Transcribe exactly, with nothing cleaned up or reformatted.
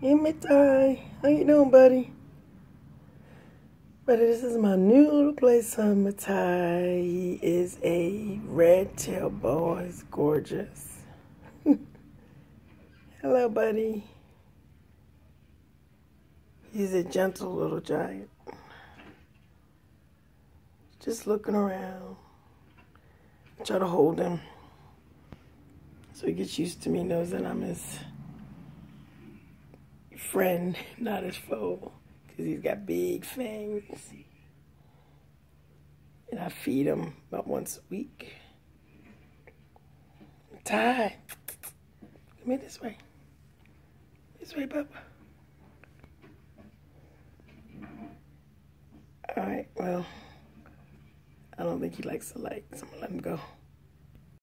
Hey, Mayta. How you doing, buddy? Buddy, this is my new little playson, Marla-Tiye. He is a red-tailed boa. He's gorgeous. Hello, buddy. He's a gentle little giant. Just looking around. I try to hold him so he gets used to me, knows that I'm his friend, not his foe, because he's got big fangs. And I feed him about once a week. Ty, come here this way. This way, Papa. All right, well, I don't think he likes the light, so I'm gonna let him go.